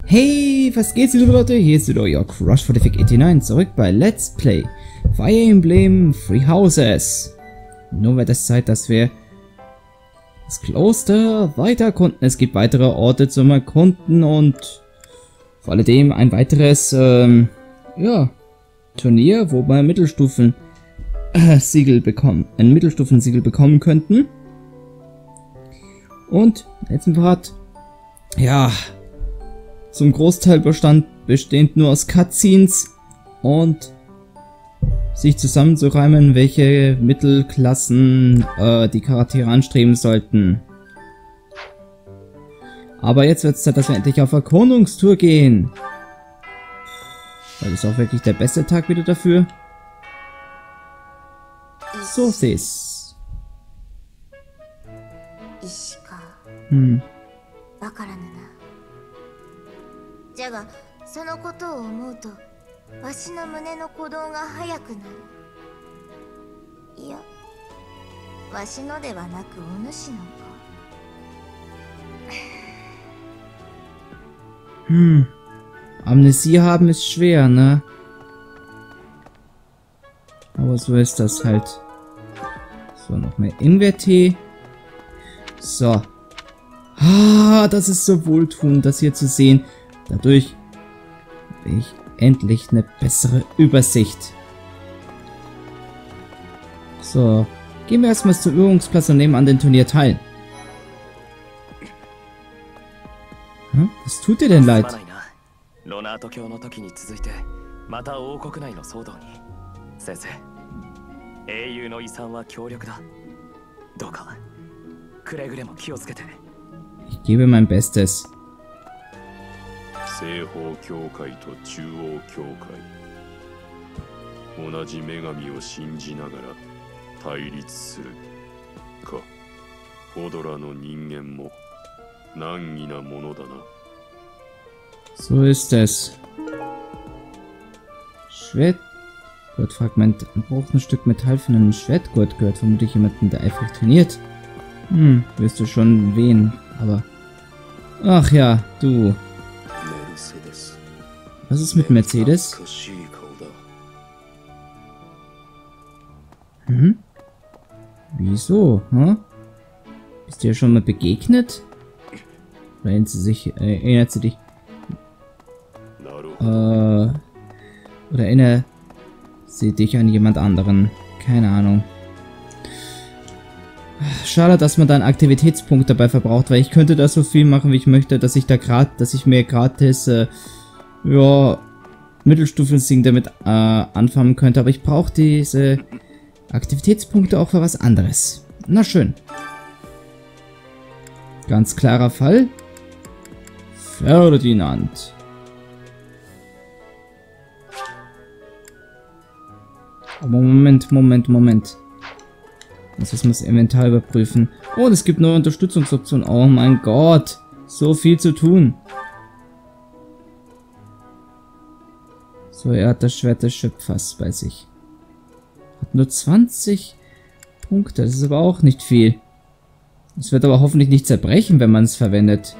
Hey, was geht's, liebe Leute? Hier ist wieder euer Crush4589 zurück bei Let's Play Fire Emblem Three Houses. Nun wird es Zeit, dass wir das Kloster weiter erkunden. Es gibt weitere Orte zum Erkunden und vor allem ein weiteres Turnier, wo wir Mittelstufen-Siegel bekommen könnten. Und im letzten Part, ja, zum Großteil bestehend nur aus Cutscenes und sich zusammenzureimen, welche Mittelklassen die Charaktere anstreben sollten. Aber jetzt wird es Zeit, dass wir endlich auf Erkundungstour gehen. Weil das ist auch wirklich der beste Tag wieder dafür. So this. Hm. じゃがそのことを思うとわしの胸の鼓動が速くなる。いや、わしのではなくお主のか。 Amnesie haben ist schwer, ne? Aber so ist das halt. So, noch mehr Ingwertee. So. Ah, das ist so wohltuend, das hier zu sehen. Dadurch habe ich endlich eine bessere Übersicht. So, gehen wir erstmal zum Übungsplatz und nehmen an dem Turnier teil. Hm? Was tut dir denn leid? Ich gebe mein Bestes. 西方教会と中央教会、同じ女神を信じながら対立するか。ホドラの人間も難儀なものだな。 So ist es. Schwertgurtfragment. Man braucht ein Stück Metall von einem Schwertgurt. Gehört vermutlich jemanden, der eifrig trainiert. Wirst du schon wen, aber... Ach ja, du. Was ist mit Mercedes? Wieso? Bist du ja schon mal begegnet? Oder erinnert sie dich? Oder erinnert sie dich an jemand anderen? Keine Ahnung. Schade, dass man da einen Aktivitätspunkt dabei verbraucht, weil ich könnte da so viel machen, wie ich möchte, dass ich mir gratis Mittelstufen-Siegen damit anfangen könnte, aber ich brauche diese Aktivitätspunkte auch für was anderes. Na schön. Ganz klarer Fall. Ferdinand. Aber Moment. Jetzt müssen wir das Inventar überprüfen. Oh, es gibt neue Unterstützungsoptionen. Oh mein Gott. So viel zu tun. So, er hat das Schwert des Schöpfers bei sich. Hat nur 20 Punkte. Das ist aber auch nicht viel. Es wird aber hoffentlich nicht zerbrechen, wenn man es verwendet.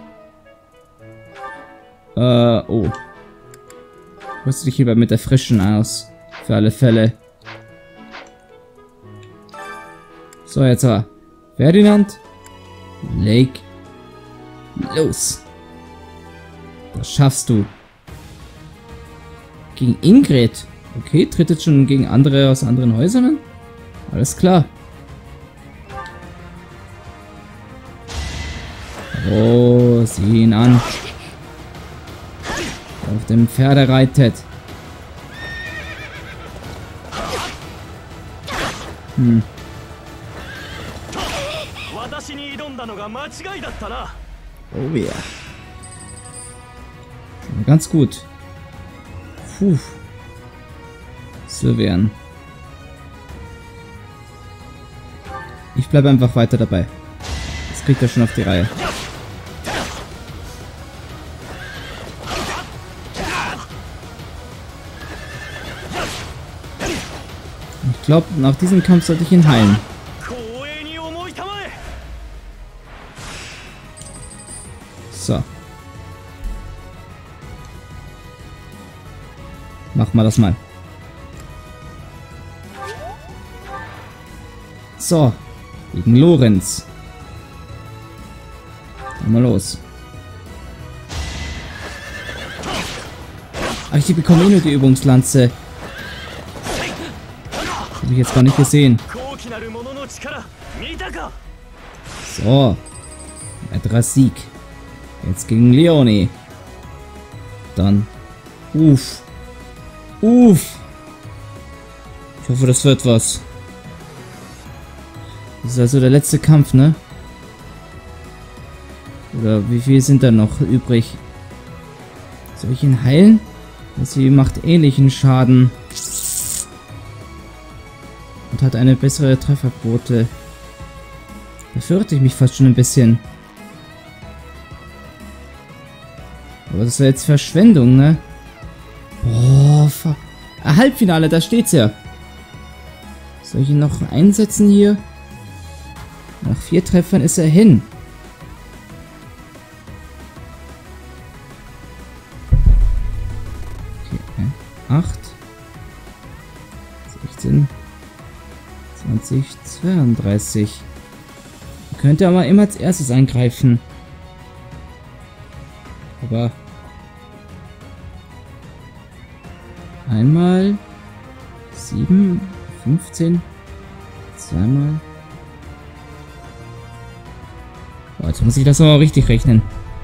Oh. Rüste dich lieber mit der frischen aus. Für alle Fälle. So, jetzt aber. Ferdinand. Leg. Los. Das schaffst du. Gegen Ingrid. Okay, tritt jetzt schon gegen andere aus anderen Häusern an? Alles klar. Oh, sieh ihn an. Auf dem Pferde reitet. Oh ja. Ganz gut. Puh. Sylvian. Ich bleibe einfach weiter dabei. Das kriegt er schon auf die Reihe. Ich glaube, nach diesem Kampf sollte ich ihn heilen. So. Machen wir das mal. So. Gegen Lorenz. Mal los. Ach, ich bekomme eh nur die Übungslanze. Habe ich jetzt gar nicht gesehen. So. Weiterer Sieg. Jetzt gegen Leone. Dann. Uff. Uff. Ich hoffe, das wird was. Das ist also der letzte Kampf, ne? Oder wie viel sind da noch übrig? Soll ich ihn heilen? Sie macht ähnlichen Schaden. Und hat eine bessere Trefferquote. Da fürchte ich mich fast schon ein bisschen. Aber das ist ja jetzt Verschwendung, ne? Boah, fuck. Halbfinale, da steht's ja. Soll ich ihn noch einsetzen hier? Nach 4 Treffern ist er hin. Okay, 8, 16, 20, 32. Könnte aber immer als erstes eingreifen. Aber einmal 7, 15, zweimal. Boah, jetzt muss ich das aber richtig rechnen.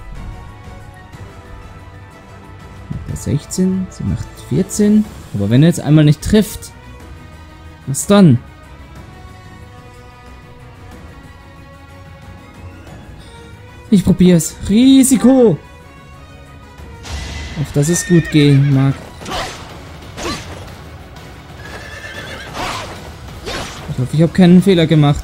Macht 16, sie macht 14. Aber wenn er jetzt einmal nicht trifft, was dann? Ich probier's. Risiko! Auf dass es gut gehen mag. Ich hoffe, ich habe keinen Fehler gemacht.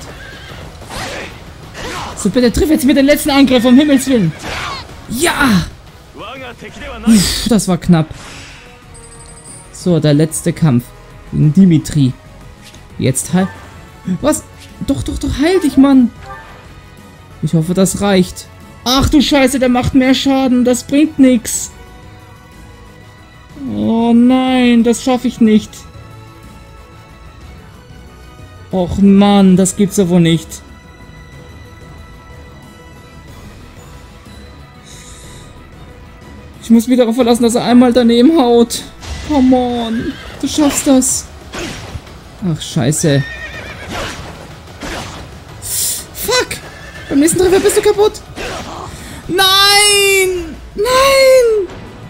So, bitte triff jetzt mit den letzten Angriff, um Himmels Willen. Ja! Uff, das war knapp. So, der letzte Kampf. Gegen Dimitri. Jetzt heil... Was? Doch, heil dich, Mann. Ich hoffe, das reicht. Ach du Scheiße, der macht mehr Schaden. Das bringt nichts. Oh nein, das schaffe ich nicht. Och Mann, das gibt's ja wohl nicht. Ich muss mich darauf verlassen, dass er einmal daneben haut. Come on, du schaffst das. Ach, scheiße. Fuck! Beim nächsten Treffer bist du kaputt. Nein! Nein!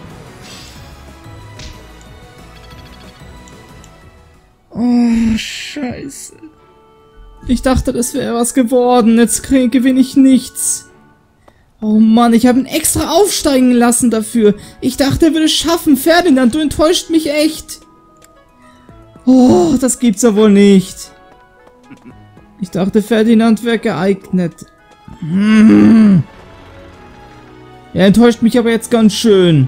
Oh, scheiße. Ich dachte, das wäre was geworden. Jetzt gewinne ich nichts. Oh Mann, ich habe ihn extra aufsteigen lassen dafür. Ich dachte, er würde es schaffen. Ferdinand, du enttäuscht mich echt. Oh, das gibt's ja wohl nicht. Ich dachte, Ferdinand wäre geeignet. Er enttäuscht mich aber jetzt ganz schön.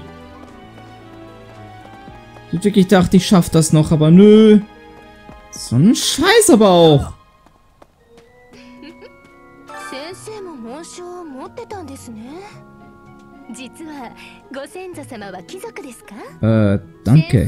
Ich wirklich dachte, ich schaff das noch, aber nö. So ein Scheiß aber auch. Danke.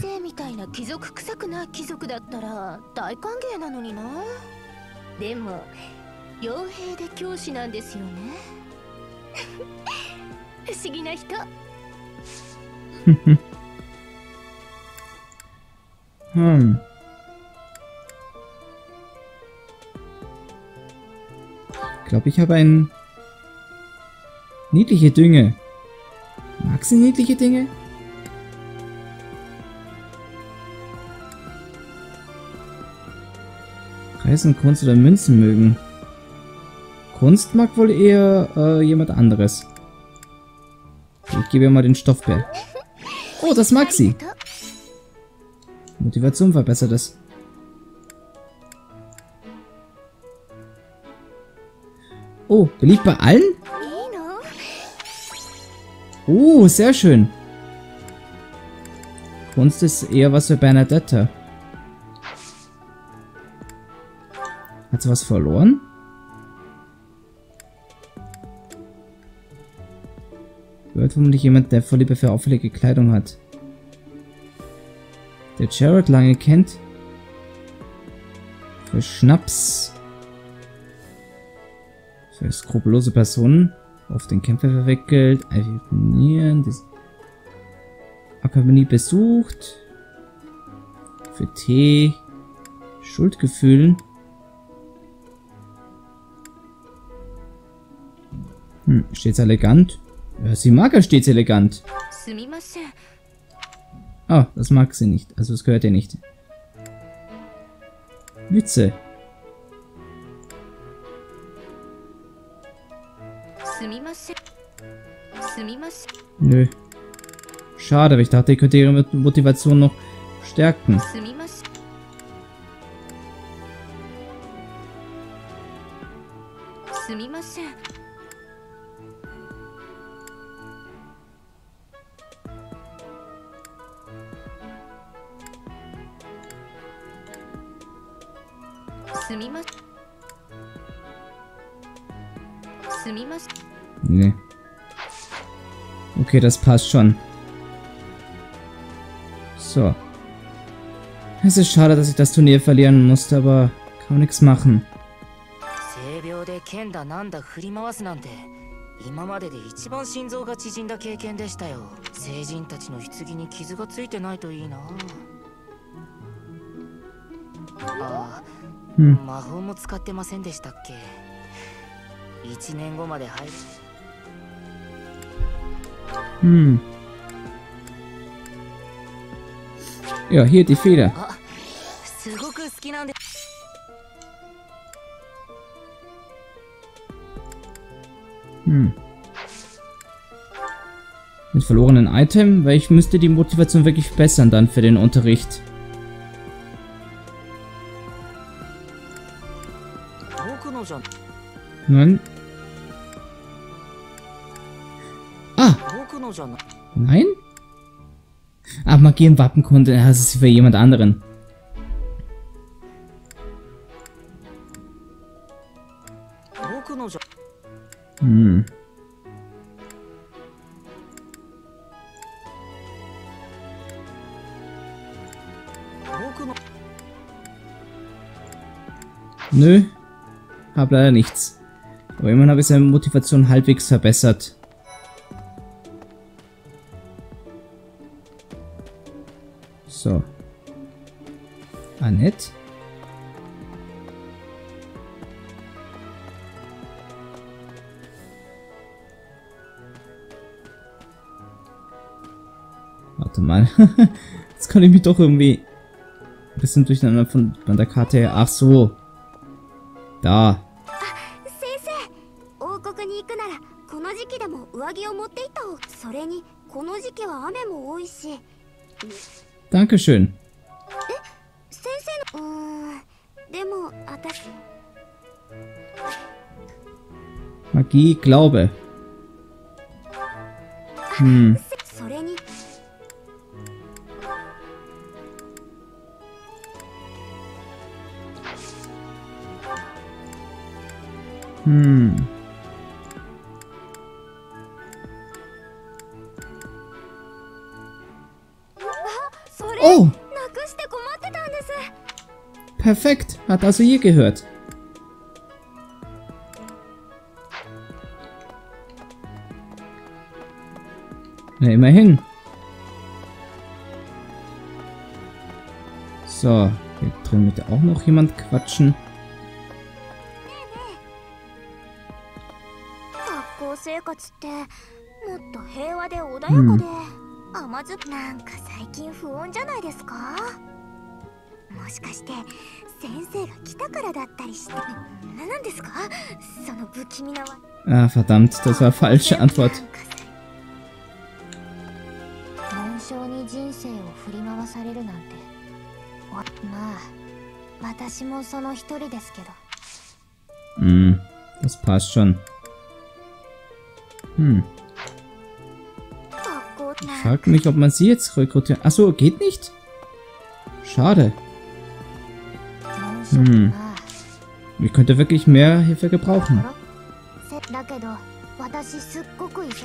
Ich glaube, ich habe ein niedliche Dinge. Magst du niedliche Dinge? Reisen, Kunst oder Münzen mögen. Kunst mag wohl eher jemand anderes. Ich gebe ihr mal den Stoffbär. Oh, das mag sie. Motivation verbessert es. Oh, beliebt bei allen? Oh, sehr schön. Kunst ist eher was für Bernadette. Hat sie was verloren? Gehört vermutlich jemand, der Vorliebe für auffällige Kleidung hat. der Jared lange kennt. Für Schnaps. Für skrupellose Personen. Auf den Kämpfer verwickelt. Infiltrieren. Akademie besucht. Für Tee. Schuldgefühlen. Stets elegant. Ja, sie mag ja stets elegant. Oh, das mag sie nicht. Also es gehört ihr nicht. Witze. Nö. Schade, aber ich dachte, ihr könnt ihre Motivation noch stärken. Nee. Okay, das passt schon. So. Es ist schade, dass ich das Turnier verlieren musste, aber kann man nichts machen. 今までで一番心臓が縮んだ経験でしたよ。聖人たちの棺に傷がついてないといいな。ああ、魔法も使ってませんでしたっけ？1年後まで入る。 Ja, hier die Feder. すごく好きなんで。 Mit verlorenen Item, weil ich müsste die Motivation wirklich verbessern dann für den Unterricht. Nein. Ah! Nein? Ach, Magie und Wappenkunde, das ist für jemand anderen. Nö, hab leider nichts. Aber immerhin habe ich seine Motivation halbwegs verbessert. So. Annette. Warte mal. Jetzt kann ich mich doch irgendwie ein bisschen durcheinander von der Karte her. Ach so. Da. Dankeschön. Magie, Glaube. Oh! Perfekt, hat also ihr gehört. Na, immerhin. So, hier drin wird auch noch jemand quatschen. Ah, verdammt, das war falsche Antwort. Das passt schon. Ich frage mich, ob man sie jetzt rekrutiert. Achso, geht nicht? Schade. Ich könnte wirklich mehr Hilfe gebrauchen.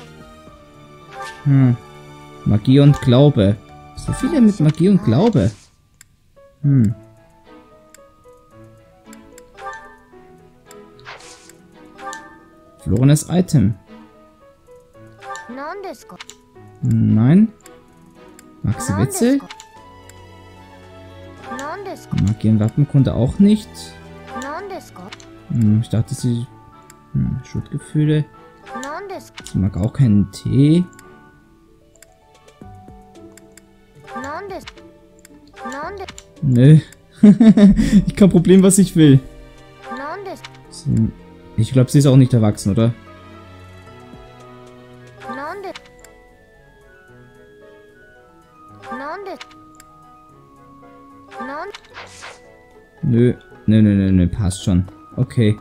Magie und Glaube. So viele mit Magie und Glaube. Hm. Verlorenes Item. 何ですか Nein. Maxi 何です Witze? か何ですか Magienwappenkunde auch nicht. 何ですか Ich dachte, sie... Schuldgefühle. 何ですか Sie mag auch keinen Tee. 何です何で Nö. Ich kann probieren, was ich will. 何です Ich glaube, sie ist auch nicht erwachsen, oder? 何で何で何 Nö. Nö, passt schon. Okay.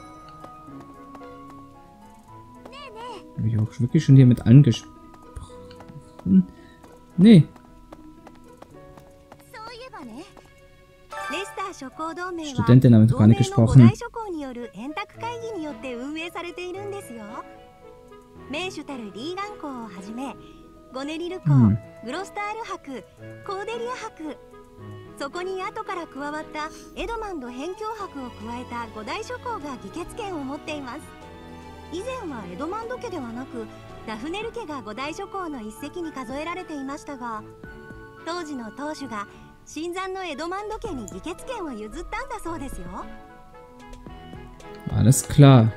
Habe ich auch wirklich schon hier mit allen gesprochen? Nee. そういえばね、レスター諸行同盟は Studentin haben wir doch gar nicht 同盟の五 gesprochen. 大諸行による円卓会議によって運営されているんですよ。名手たるリーガン公をはじめ、ゴネリル公、グロスタール伯、コーデリア伯、そこに後から加わったエドマンド辺境伯を加えた五大諸行が議決権を持っています。以前はエドマンド家ではなくダフネル家が五大諸行の一隻に数えられていましたが、当時の当主が新参のエドマンド家に議決権を譲ったんだそうですよ。 Alles klar.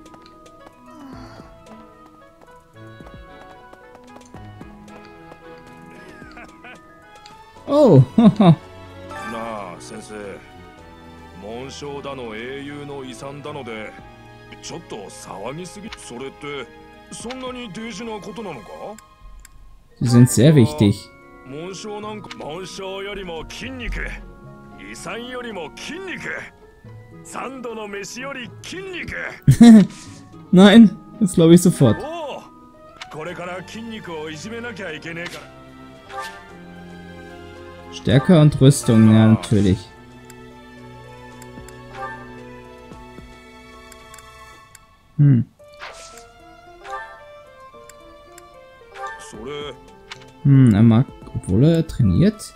Oh, haha. なあ先生、紋章だの英雄の遺産だのでちょっと騒ぎすぎ。それってそんなに大事なことなのか？ Sie sind sehr wichtig. 紋章なんか紋章よりも筋肉、遺産よりも筋肉、三度の飯より筋肉。 Nein, das glaube ich sofort. おお、これから筋肉をいじめなきゃいけねえから。 Stärke und Rüstung, ja, natürlich. Er mag, obwohl er trainiert.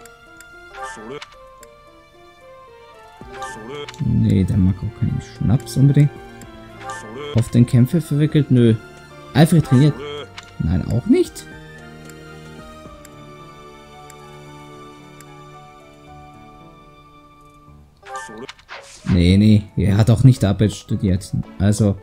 Nee, der mag auch keinen Schnaps unbedingt. Auf den Kämpfe verwickelt? Nö. Eifrig trainiert? Nein, auch nicht. Nee, er hat auch nicht Arbeit studiert. Also...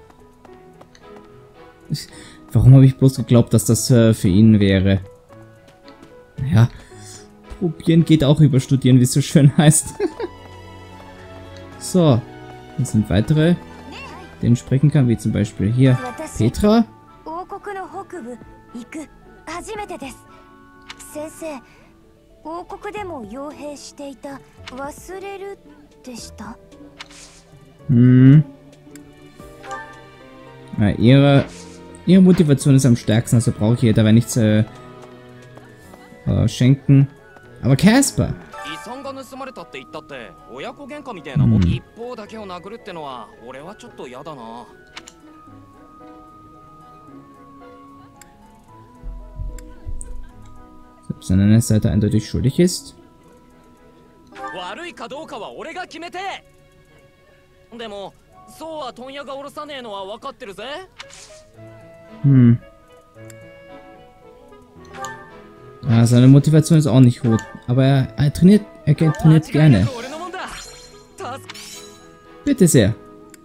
Warum habe ich bloß geglaubt, dass das für ihn wäre? Naja, probieren geht auch über studieren, wie es so schön heißt. So, hier sind weitere, denen sprechen kann, wie zum Beispiel hier Petra. 王国の北部行く初めてです。先生、王国でも傭兵していた忘れるでした。 Ja, ihre Motivation ist am stärksten, also brauche ich ihr dabei nichts schenken. Aber Casper! 遺産が盗まれたって言ったって親子喧嘩みたいなもん、一方だけを殴るってのは俺はちょっと嫌だな。 Selbst an einer Seite eindeutig schuldig ist. 悪いかどうかは俺が決めて。でもそうは問屋が下ろさねえのは分かってるぜ。 Ja, seine Motivation ist auch nicht gut. Aber er trainiert gerne. Bitte sehr.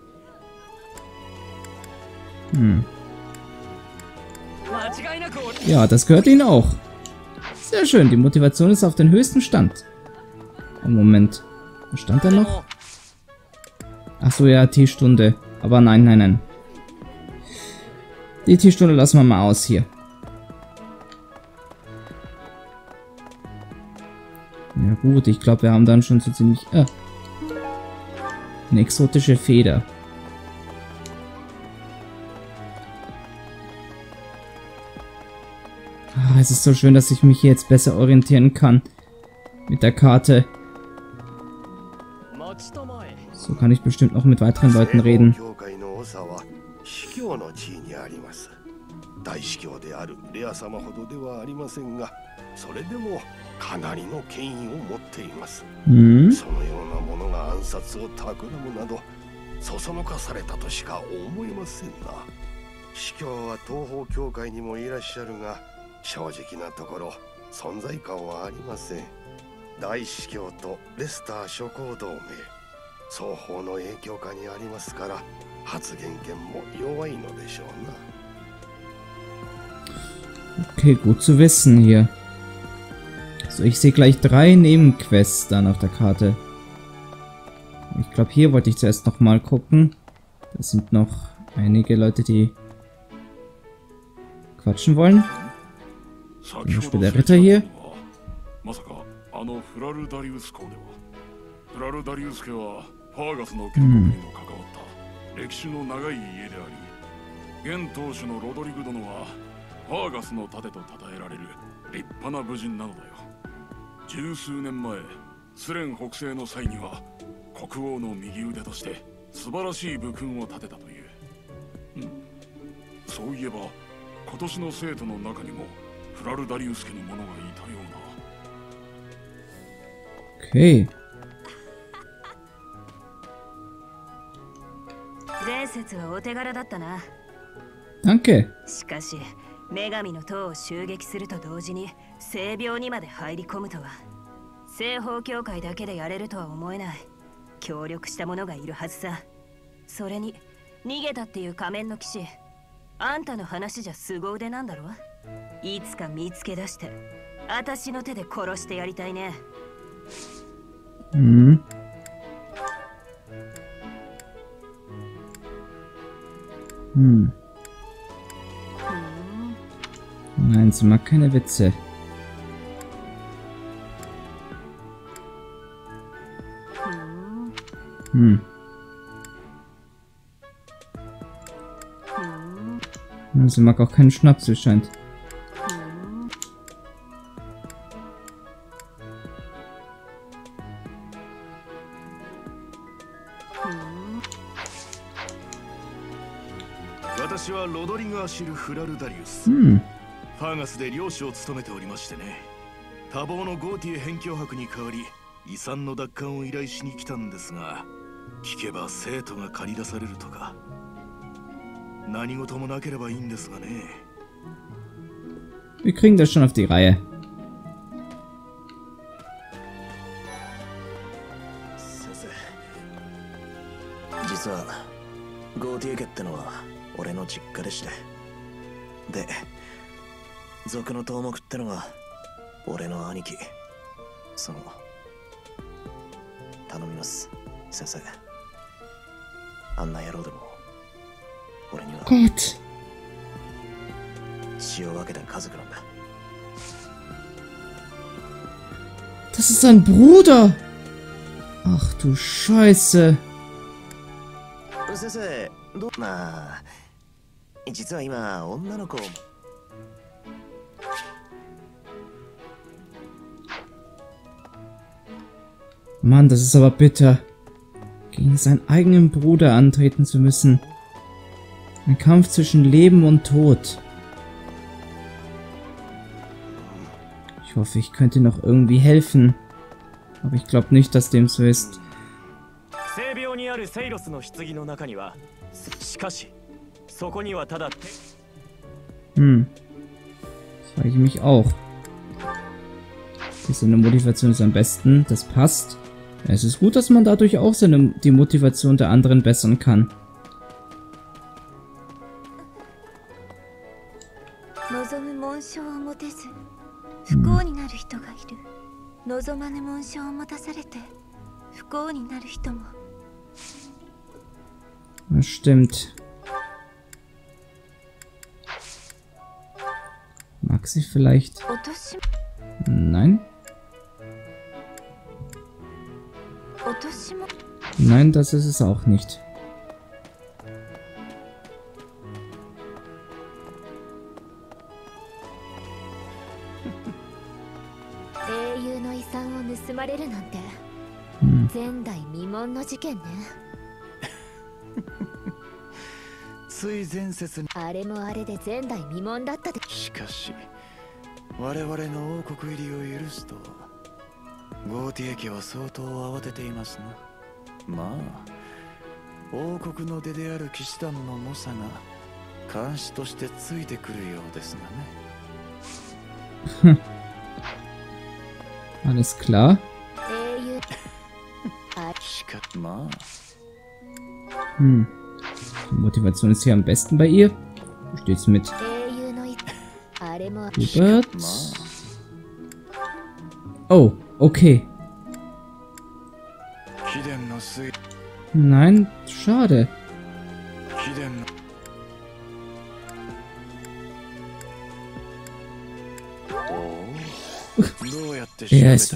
Ja, das gehört ihnen auch. Sehr schön, die Motivation ist auf den höchsten Stand. Oh, Moment. Wo stand er noch? Achso, ja, Teestunde. Aber nein. Die Teestunde lassen wir mal aus hier. Ja gut, ich glaube, wir haben dann schon so ziemlich... eine exotische Feder. Ah, es ist so schön, dass ich mich hier jetzt besser orientieren kann. Mit der Karte. So kann ich bestimmt noch mit weiteren Leuten reden. 大司教であるレア様ほどではありませんが、それでもかなりの権威を持っています。 Hm? そのような者が暗殺を企むなどそそのかされたとしか思えませんな。司教は東方教会にもいらっしゃるが、正直なところ存在感はありません。大司教とレスター諸侯同盟、双方の影響下にありますから、発言権も弱いのでしょうな。 Okay, gut zu wissen hier. So, ich sehe gleich 3 Nebenquests dann auf der Karte. Ich glaube, hier wollte ich zuerst noch mal gucken. Da sind noch einige Leute, die quatschen wollen. Zum Beispiel der Ritter hier. フラルダリウス公ではフラルダリウス家はファーガスの建国にも関わった歴史の長い家であり、現当主のロドリグ殿はファーガスの盾と称えられる立派な武人なのだよ。十数年前、スレン北西の際には国王の右腕として素晴らしい武勲を立てたという。そういえば今年の生徒の中にもフラルダリウス家の者がいたような。 Okay. 前節はお手柄だったな。 Danke. しかし、女神の塔を襲撃すると同時に聖廟にまで入り込むとは、西方教会だけでやれるとは思えない。協力した者がいるはずさ。それに逃げたっていう仮面の騎士、あんたの話じゃ凄腕なんだろ。いつか見つけ出して私の手で殺してやりたいね。 Hm. Nein, sie mag keine Witze. Sie mag auch keinen Schnaps, wie scheint. フラルダリウス、ファーガスで領主を務めておりましてね。多忙のゴーティエ辺境伯に代わり遺産の奪還を依頼しに来たんですが、聞けば生徒が駆り出されるとか。何事もなければいいんですがね。 Wir kriegen das schon auf die Reihe. 先生、実はゴーティエ家ってのは俺の実家でして、で族の頭目ってのが俺の兄貴。その頼みます先生。あんな野郎でも俺には血を分けた家族なんだ。 Das ist sein Bruder! Ach du Scheiße! 先生、まあ実は今女の子を。 Mann, das ist aber bitter. Gegen seinen eigenen Bruder antreten zu müssen. Ein Kampf zwischen Leben und Tod. Ich hoffe, ich könnte noch irgendwie helfen. Aber ich glaube nicht, dass dem so ist. Das frage ich mich auch. Seine Motivation ist am besten, das passt. Es ist gut, dass man dadurch auch die Motivation der anderen bessern kann. Das stimmt. Mag sie vielleicht? Nein? Nein, das ist es auch nicht. 我々の王国入りを許すとはゴーティエ家は相当慌てていますな。まあ王国の出である騎士団の猛者が監視としてついてくるようですがね。 Alles klar. まあ Die Motivation ist hier am besten bei ihr. Wie steht's mit Hubert? Oh, okay. Nein, schade. Er ist...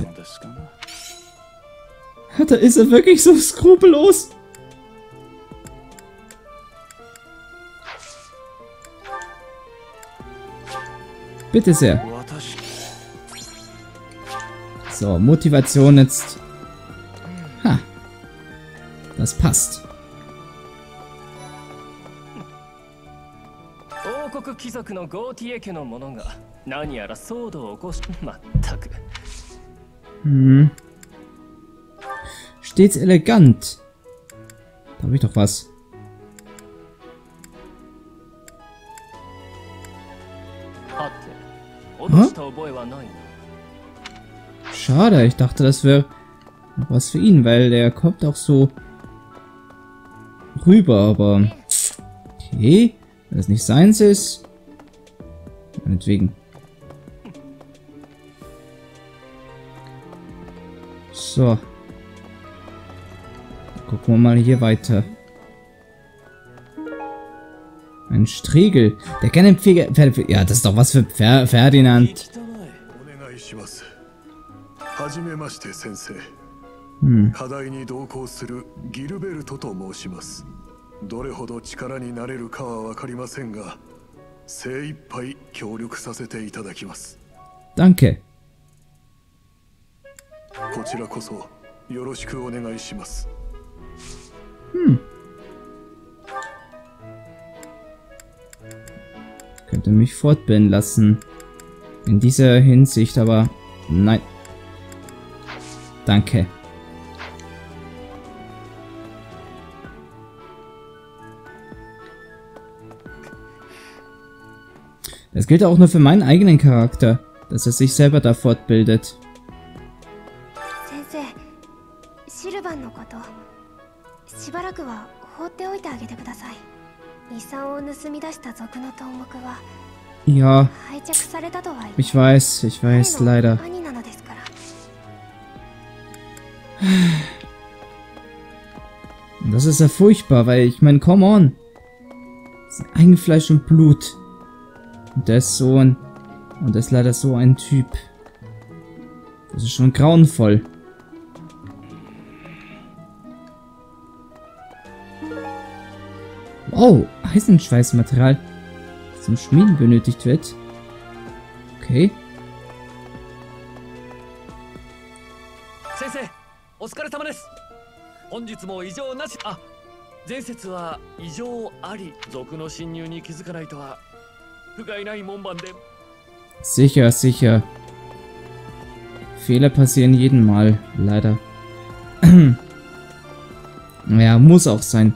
Da ist er wirklich so skrupellos. Bitte sehr. So, Motivation jetzt. Ha. Das passt. 王国貴族のゴーティエ家の者が何やら騒動を起こし、まったく。 Stets elegant. Da habe ich doch was. Schade, ich dachte, das wäre noch was für ihn, weil der kommt auch so rüber, aber okay, wenn das nicht seins ist, meinetwegen. So. Gucken wir mal hier weiter. Ein Striegel. Der gerne Pferde... Ja, das ist doch was für Ferdinand. Danke. Könnte mich fortbilden lassen. In dieser Hinsicht aber... Nein. Danke. Das gilt auch nur für meinen eigenen Charakter, dass er sich selber da fortbildet. Sensei, Silvanのこと、しばらくは放っておいてあげてください。遺産を盗み出した族の頭目は、 Ja, 拝着されたとは言う。 ich weiß, leider. 兄なのですから。 Das ist ja furchtbar, weil ich meine, come on. Das ist ein Fleisch und Blut. Und der ist so ein... Und der ist leider so ein Typ. Das ist schon grauenvoll. Wow, Eisenschweißmaterial, das zum Schmieden benötigt wird. Okay. Sensei, お疲れ様です。本日も異常なし。あ、前節は異常あり。族の侵入に気づかないとは不甲斐ない門番で。 Sicher, sicher. Fehler passieren jeden Mal, leider. Ja, muss auch sein.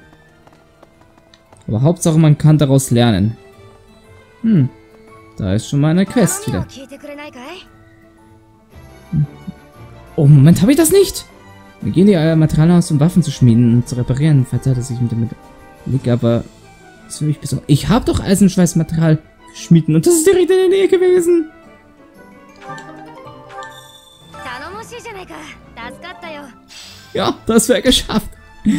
Aber Hauptsache, man kann daraus lernen. Da ist schon mal eine Quest wieder. Oh, Moment, habe ich das nicht? Wir gehen in ihr Materialhaus, um Waffen zu schmieden und zu reparieren. Verzeiht, dass ich mit dem liege, aber das will ich besonders. Ich habe doch Eisenschweißmaterial schmieden und das ist direkt in der Nähe gewesen. Ja, das wäre geschafft.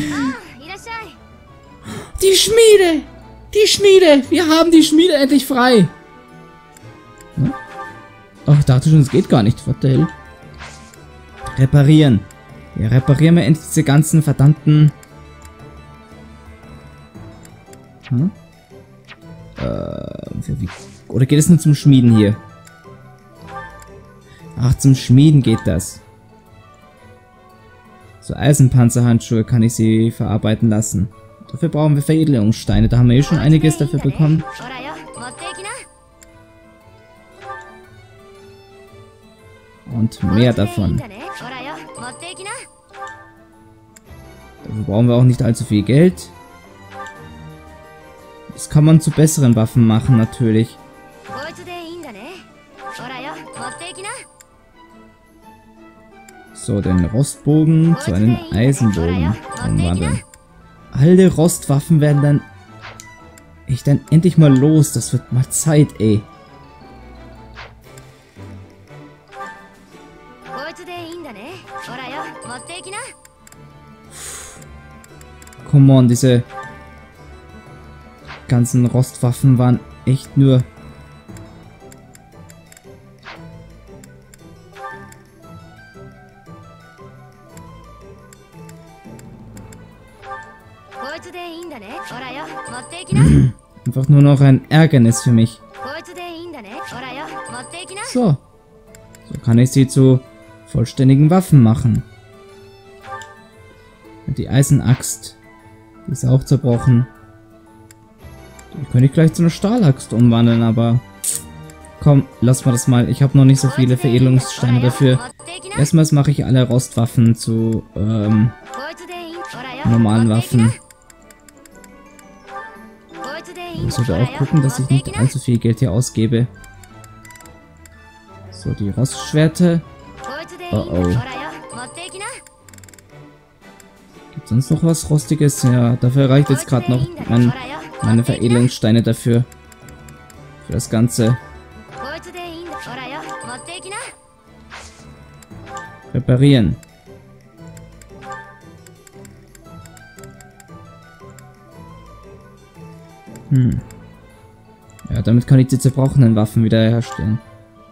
Die Schmiede! Die Schmiede! Wir haben die Schmiede endlich frei! Hm? Oh, ich dachte schon, es geht gar nicht. What the hell? Reparieren. Ja, reparieren wir endlich diese ganzen verdammten... Hm? Oder geht es nur zum Schmieden hier? Ach, zum Schmieden geht das. So Eisenpanzerhandschuhe kann ich sie verarbeiten lassen. Dafür brauchen wir Veredelungssteine. Da haben wir eh schon einiges dafür bekommen. Und mehr davon. Dafür brauchen wir auch nicht allzu viel Geld. Das kann man zu besseren Waffen machen, natürlich. So, den Rostbogen zu einem Eisenbogen umwandeln. Alle Rostwaffen werden dann endlich mal los. Das wird mal Zeit, ey. Come on, diese ganzen Rostwaffen waren echt nur... Einfach nur noch ein Ärgernis für mich. So. So kann ich sie zu vollständigen Waffen machen. Und die Eisenaxt, die ist auch zerbrochen. Die könnte ich gleich zu einer Stahlaxt umwandeln, aber... Komm, lass mal das mal. Ich habe noch nicht so viele Veredelungssteine dafür. Erstmals mache ich alle Rostwaffen zu normalen Waffen. Ich sollte auch gucken, dass ich nicht allzu viel Geld hier ausgebe. So, die Rostschwerte. Oh oh. Gibt es sonst noch was Rostiges? Ja, dafür reicht jetzt gerade noch meine Veredelungssteine dafür. Für das Ganze. Reparieren. Ja, damit kann ich die zerbrochenen Waffen wiederherstellen.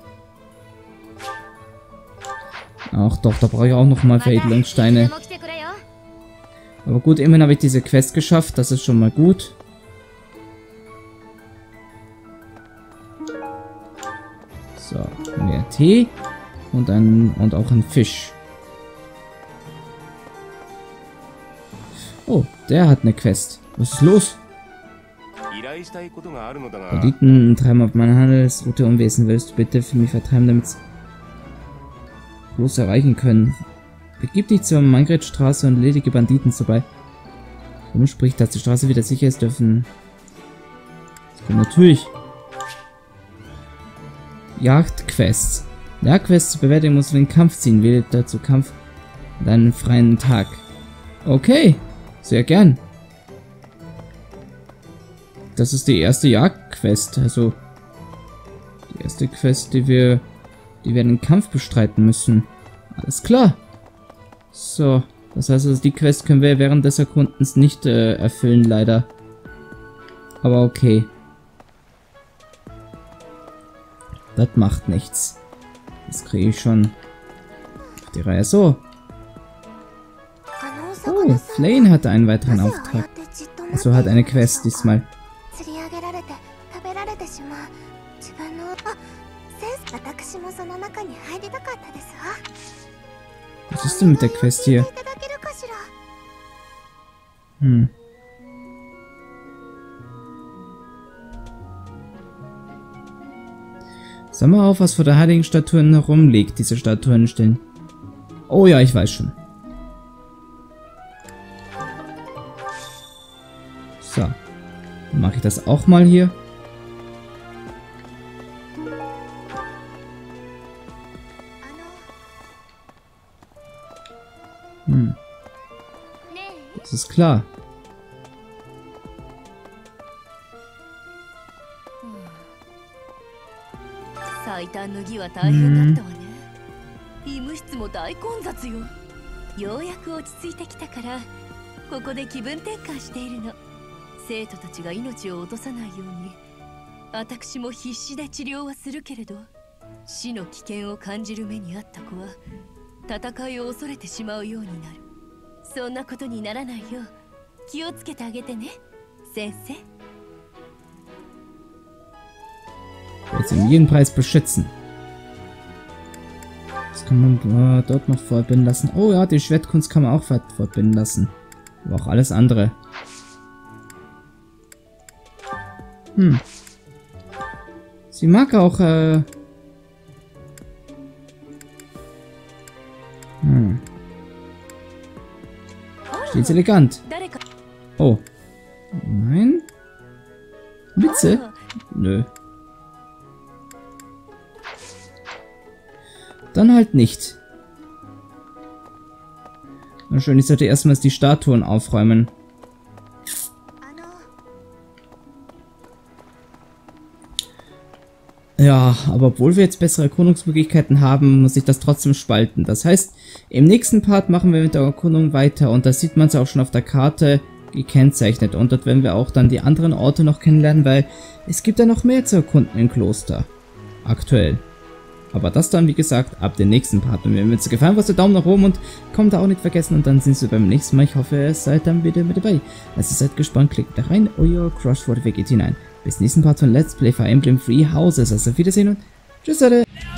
Ach doch, da brauche ich auch nochmal Veredelungssteine. Aber gut, immerhin habe ich diese Quest geschafft. Das ist schon mal gut. So, mehr Tee. Und auch ein Fisch. Oh, der hat eine Quest. Was ist los? Banditen treiben auf meiner Handelsroute Unwesen. Willst du bitte für mich vertreiben, damit sie bloß erreichen können? Begib dich zur Mangret-Straße und erledige Banditen vorbei. Warum spricht, dass die Straße wieder sicher ist, dürfen... Das kommt natürlich. Jagdquests. Jagdquests zur Bewertung musst du den Kampf ziehen. Wähle dazu Kampf an deinen freien Tag. Okay, sehr gern. Das ist die erste Jagdquest, also die erste Quest, die wir den Kampf bestreiten müssen. Alles klar. So, das heißt also, die Quest können wir während des Erkundens nicht erfüllen, leider. Aber okay. Das macht nichts. Das kriege ich schon auf die Reihe. So. Oh, Flane hatte einen weiteren Auftrag. Also hat eine Quest diesmal. Was ist denn mit der Quest hier? Sag mal auf, was vor der heiligen Statuen herumliegt. Diese Statuen stehen. Oh ja, ich weiß schon. So. Dann mache ich das auch mal hier. Das ist klar. Jetzt um jeden Preis beschützen. Das kann man dort noch fortbinden lassen. Oh ja, die Schwertkunst kann man auch fortbinden lassen. Aber auch alles andere. Sie mag auch Die ist elegant. Oh. Nein? Witze? Nö. Dann halt nicht. Na schön, ich sollte erstmals die Statuen aufräumen. Ja, aber obwohl wir jetzt bessere Erkundungsmöglichkeiten haben, muss ich das trotzdem spalten. Das heißt, im nächsten Part machen wir mit der Erkundung weiter und da sieht man es auch schon auf der Karte gekennzeichnet. Und dort werden wir auch dann die anderen Orte noch kennenlernen, weil es gibt ja noch mehr zu erkunden im Kloster. Aktuell. Aber das dann, wie gesagt, ab dem nächsten Part. Und wenn es gefallen hat, Daumen nach oben und kommt da auch nicht vergessen. Und dann sind wir beim nächsten Mal. Ich hoffe, ihr seid dann wieder mit dabei. Also seid gespannt, klickt da rein. Euer Crush for the Fake 89. Bis nächsten Part von Let's Play Fire Emblem Free Houses. Also auf Wiedersehen und tschüss, Leute.